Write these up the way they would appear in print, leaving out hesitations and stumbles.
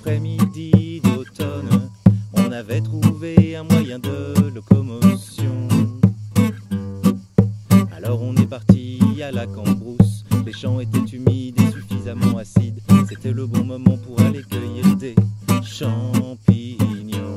après-midi d'automne, on avait trouvé un moyen de locomotion. Alors on est parti à la Cambrousse, les champs étaient humides et suffisamment acides. C'était le bon moment pour aller cueillir des champignons.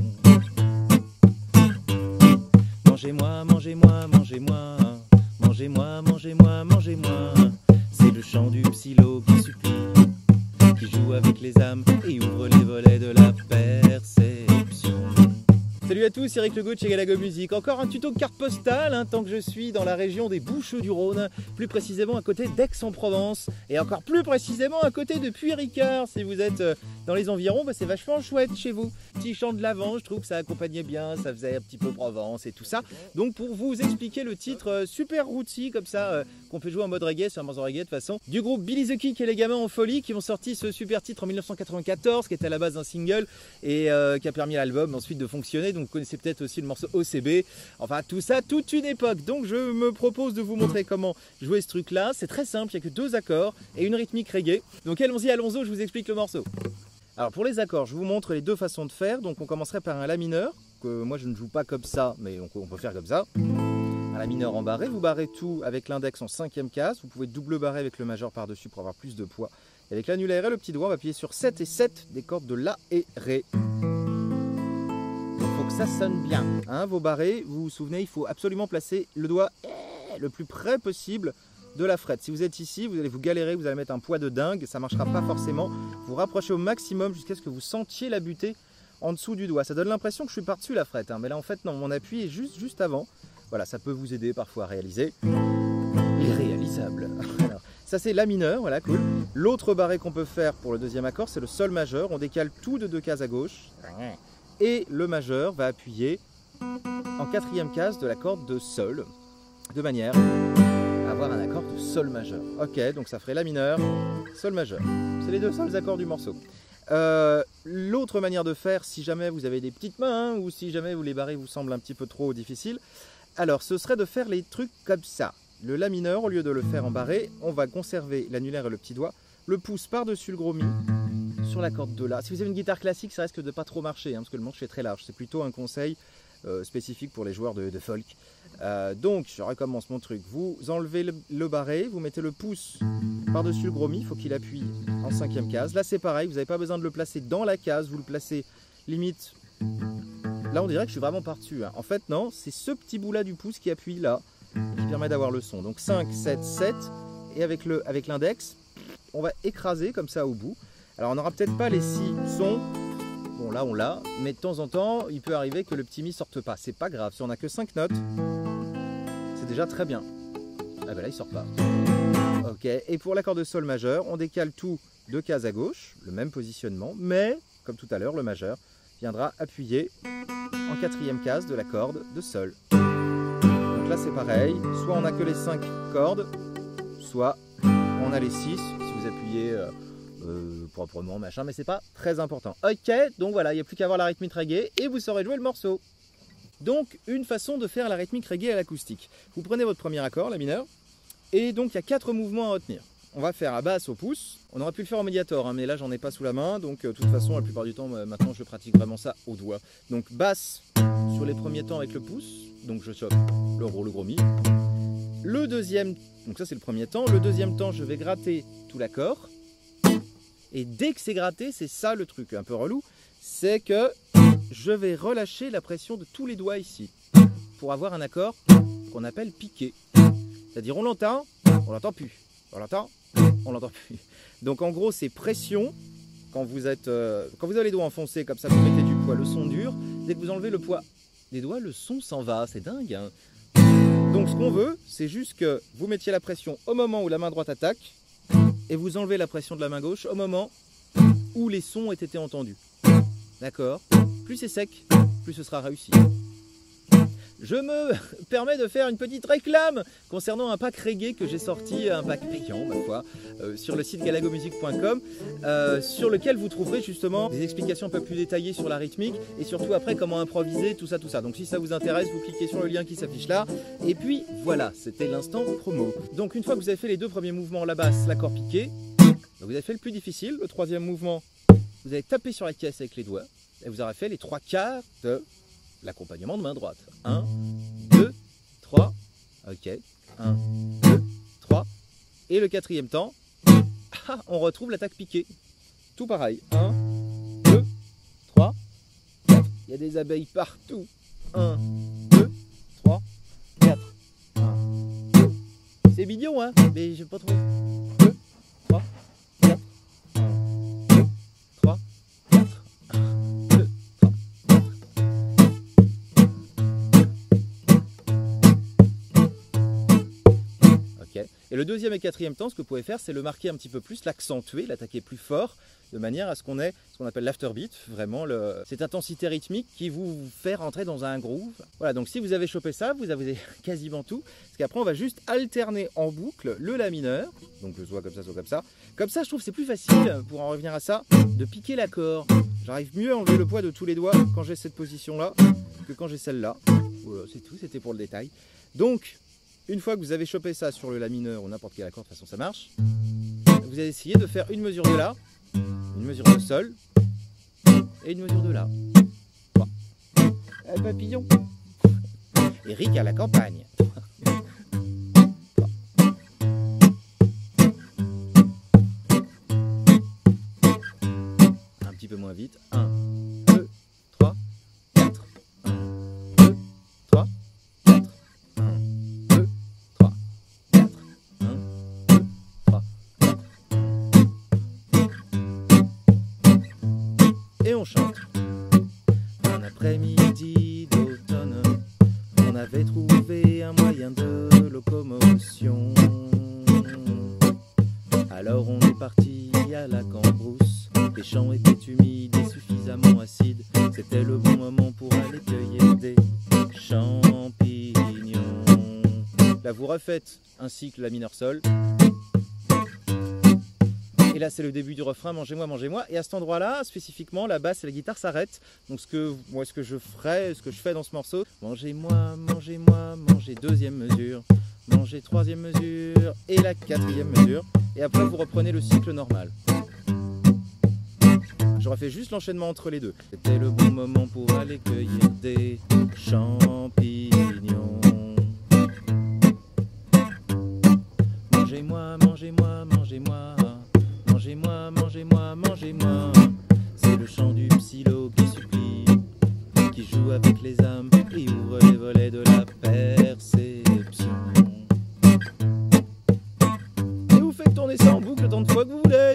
Mangez-moi, mangez-moi, mangez-moi, mangez-moi, mangez-moi, mangez-moi. C'est le chant du psylo qui supplie, qui joue avec les âmes et ouvre les volets de la perception. Salut à tous, c'est Eric Legault de chez Galago Music. Encore un tuto carte postale, tant que je suis dans la région des Bouches-du-Rhône, plus précisément à côté d'Aix-en-Provence, et encore plus précisément à côté de Puy-Ricard. Si vous êtes dans les environs, c'est vachement chouette chez vous. Petit chant de l'Avent, je trouve que ça accompagnait bien, ça faisait un petit peu Provence et tout ça. Donc pour vous expliquer le titre super rootsy comme ça, qu'on peut jouer en mode reggae, c'est un morceau reggae de toute façon, du groupe Billy the Kick et les Gamins en folie qui ont sorti ce super titre en 1994, qui était à la base un single et qui a permis à l'album ensuite de fonctionner. Donc vous connaissez peut-être aussi le morceau OCB, enfin tout ça, toute une époque. Donc je me propose de vous montrer comment jouer ce truc là. C'est très simple, il n'y a que 2 accords et une rythmique reggae. Donc allons-y, allons-y, je vous explique le morceau. Alors pour les accords, je vous montre les 2 façons de faire. Donc on commencerait par un La mineur, que moi je ne joue pas comme ça, mais on peut faire comme ça. Un La mineur en barré, vous barrez tout avec l'index en 5e case. Vous pouvez double barrer avec le majeur par-dessus pour avoir plus de poids. Et avec l'annulaire et le petit doigt, on va appuyer sur 7 et 7 des cordes de La et Ré. Il faut que ça sonne bien. Vos barrés, vous vous souvenez, il faut absolument placer le doigt le plus près possible de la frette. Si vous êtes ici, vous allez vous galérer, vous allez mettre un poids de dingue, ça ne marchera pas forcément. Vous rapprochez au maximum jusqu'à ce que vous sentiez la butée en dessous du doigt. Ça donne l'impression que je suis par-dessus la frette, mais là en fait non, mon appui est juste avant. Voilà, ça peut vous aider parfois à réaliser. Irréalisable. Alors, ça c'est La mineur, voilà, cool. L'autre barré qu'on peut faire pour le 2e accord, c'est le Sol majeur. On décale tout de 2 cases à gauche. Et le majeur va appuyer en 4e case de la corde de Sol, de manière à avoir un accord de Sol majeur. Ok, donc ça ferait La mineur, Sol majeur. C'est les 2 seuls accords du morceau. L'autre manière de faire, si jamais vous avez des petites mains, ou si jamais les barrés vous semblent un petit peu trop difficiles, alors ce serait de faire les trucs comme ça. Le La mineur, au lieu de le faire en barré, on va conserver l'annulaire et le petit doigt, le pouce par-dessus le gros mi, sur la corde de La. Si vous avez une guitare classique, ça risque de pas trop marcher, parce que le manche est très large. C'est plutôt un conseil spécifique pour les joueurs de folk. Donc, je recommence mon truc. Vous enlevez le barré, vous mettez le pouce par-dessus le gros mi, il faut qu'il appuie en 5e case. Là, c'est pareil, vous n'avez pas besoin de le placer dans la case, vous le placez limite. Là, on dirait que je suis vraiment par-dessus. En fait, non, c'est ce petit bout-là du pouce qui appuie là, qui permet d'avoir le son. Donc 5, 7, 7, et avec l'index, on va écraser comme ça au bout. Alors, on n'aura peut-être pas les 6 sons. Bon, là on l'a, mais de temps en temps il peut arriver que le petit mi sorte pas. C'est pas grave, si on n'a que 5 notes, c'est déjà très bien. Ah ben là il sort pas. Ok, et pour l'accord de Sol majeur, on décale tout 2 cases à gauche, le même positionnement, mais comme tout à l'heure, le majeur viendra appuyer en 4e case de la corde de Sol. Donc là c'est pareil, soit on n'a que les 5 cordes, soit on a les 6, si vous appuyez proprement, machin, mais c'est pas très important. Ok, donc voilà, il n'y a plus qu'à avoir la rythmique reggae et vous saurez jouer le morceau. Donc, une façon de faire la rythmique reggae à l'acoustique. Vous prenez votre premier accord, La mineur, et donc il y a 4 mouvements à retenir. On va faire à basse au pouce, on aurait pu le faire en médiator, mais là j'en ai pas sous la main, donc de toute façon, la plupart du temps, maintenant je pratique vraiment ça au doigt. Donc basse sur les premiers temps avec le pouce, donc je chope le gros mi. Le deuxième, donc ça c'est le premier temps, le deuxième temps je vais gratter tout l'accord. Et dès que c'est gratté, c'est ça le truc un peu relou, c'est que je vais relâcher la pression de tous les doigts ici pour avoir un accord qu'on appelle piqué. C'est-à-dire on l'entend plus, on l'entend plus. Donc en gros c'est pression, quand vous avez les doigts enfoncés comme ça, vous mettez du poids, le son dure, dès que vous enlevez le poids des doigts, le son s'en va, c'est dingue. Donc ce qu'on veut, c'est juste que vous mettiez la pression au moment où la main droite attaque, et vous enlevez la pression de la main gauche au moment où les sons aient été entendus. D'accord? Plus c'est sec, plus ce sera réussi. Je me permets de faire une petite réclame concernant un pack reggae que j'ai sorti, un pack payant ma foi, sur le site galagomusic.com, sur lequel vous trouverez justement des explications un peu plus détaillées sur la rythmique et surtout après comment improviser, tout ça. Donc si ça vous intéresse, vous cliquez sur le lien qui s'affiche là. Et puis voilà, c'était l'instant promo. Donc une fois que vous avez fait les 2 premiers mouvements, la basse, l'accord piqué, vous avez fait le plus difficile, le 3e mouvement, vous allez taper sur la caisse avec les doigts et vous aurez fait les 3/4 de l'accompagnement de main droite. 1, 2, 3. Ok. 1, 2, 3. Et le 4e temps, on retrouve l'attaque piquée. Tout pareil. 1, 2, 3, 4. Il y a des abeilles partout. 1, 2, 3, 4. 1, 2. C'est mignon, hein, mais j'ai pas trouvé. 2, 3, 4. 1, 2, 3, 4. 1, 2, 3, 4. Ok. Et le 2e et 4e temps, ce que vous pouvez faire, c'est le marquer un petit peu plus, l'accentuer, l'attaquer plus fort, de manière à ce qu'on ait ce qu'on appelle l'afterbeat, vraiment cette intensité rythmique qui vous fait rentrer dans un groove. Voilà, donc si vous avez chopé ça, vous avez quasiment tout, parce qu'après on va juste alterner en boucle le la mineur, donc soit comme ça, soit comme ça. Comme ça, je trouve que c'est plus facile, pour en revenir à ça, de piquer l'accord. J'arrive mieux à enlever le poids de tous les doigts quand j'ai cette position-là que quand j'ai celle-là. Voilà, c'est tout, c'était pour le détail. Donc, une fois que vous avez chopé ça sur le la mineur ou n'importe quel accord, de toute façon ça marche, vous allez essayer de faire une mesure de la, une mesure de sol et une mesure de la. Voilà. Un papillon. Eric à la campagne. Un petit peu moins vite. 1, 2, 3, 4. 1, 2, 3, 4. 1, 2, 3, 4. 1, 2, 3, 4. Et on chante. Un après-midi d'automne, on avait trouvé un moyen de locomotion. Alors on est parti à la cambrousse. Les champs étaient humides et suffisamment acides. C'était le bon moment pour aller cueillir des champignons. Là vous refaites un cycle la mineur sol. Et là c'est le début du refrain, mangez-moi, mangez-moi. Et à cet endroit-là, spécifiquement, la basse et la guitare s'arrêtent. Donc ce que je fais dans ce morceau, mangez-moi, mangez-moi, mangez 2e mesure, mangez 3e mesure et la 4e mesure. Et après vous reprenez le cycle normal. Je refais juste l'enchaînement entre les deux. C'était le bon moment pour aller cueillir des champignons. Mangez-moi, mangez-moi, mangez-moi. Mangez-moi, mangez-moi, mangez-moi. C'est le chant du psylo qui supplie, qui joue avec les âmes et ouvre les volets de la perception. Et vous faites tourner ça en boucle tant de fois que vous voulez.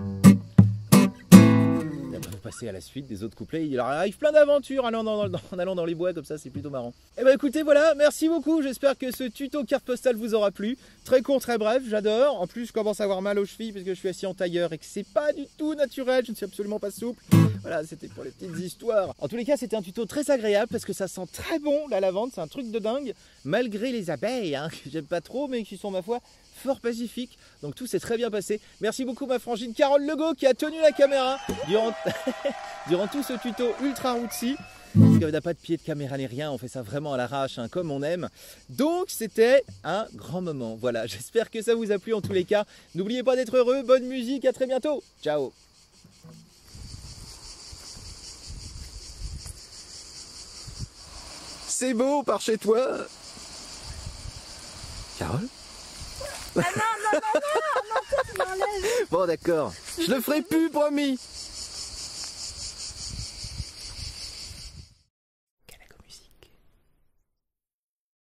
Et après vous passez à la suite des autres couplets. Il arrive plein d'aventures en allant dans les bois comme ça, c'est plutôt marrant. Et ben écoutez, voilà, merci beaucoup. J'espère que ce tuto carte postale vous aura plu. Très court, très bref, j'adore. En plus, je commence à avoir mal aux chevilles parce que je suis assis en tailleur et que c'est pas du tout naturel. Je ne suis absolument pas souple. Voilà, c'était pour les petites histoires. En tous les cas, c'était un tuto très agréable parce que ça sent très bon la lavande. C'est un truc de dingue, malgré les abeilles, hein, que j'aime pas trop, mais qui sont, ma foi, fort pacifiques. Donc tout s'est très bien passé. Merci beaucoup ma frangine Carole Legault qui a tenu la caméra durant tout ce tuto ultra rootsy. Parce qu'on n'a pas de pied de caméra ni rien, on fait ça vraiment à l'arrache, hein, comme on aime. Donc c'était un grand moment. Voilà, j'espère que ça vous a plu en tous les cas. N'oubliez pas d'être heureux, bonne musique, à très bientôt. Ciao. C'est beau par chez toi. Carole? Ah non, non, non, non, non, non, non, non. Bon d'accord, je le ferai plus, promis.